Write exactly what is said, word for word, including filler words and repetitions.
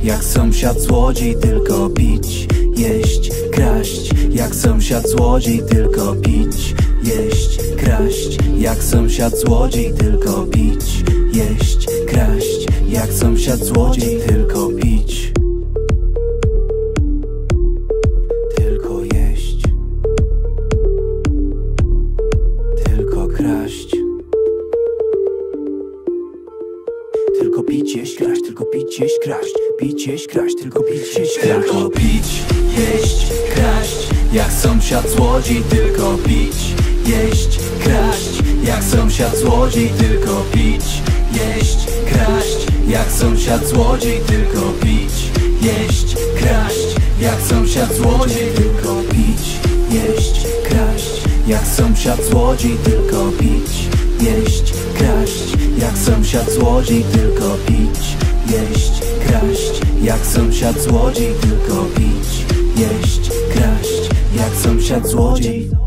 jak sąsiad złodziej, tylko pić, jeść, kraść. Jak sąsiad złodziej, tylko pić, jeść, kraść. Jak sąsiad złodziej, tylko pić, jeść, kraść. Jak sąsiad złodziej, tylko pić, tylko jeść, tylko kraść. Tylko pić, jeść, kraść, tylko pić, jeść, kraść. Pić, jeść, kraść, tylko pić, jeść, kraść. Tylko pić, jeść, kraść. Jak sąsiad złodziej, tylko pić, jeść, kraść. Jak sąsiad złodziej, tylko pić, jeść, kraść. Jak sąsiad złodziej, tylko pić, jeść, kraść. Jak sąsiad złodziej, tylko pić, jeść, kraść. Jak sąsiad złodziej, tylko pić, jeść, kraść. Jak sąsiad złodziej, tylko pić, jeść, kraść. Jak sąsiad złodziej, tylko pić, jeść, kraść. Jak sąsiad złodziej.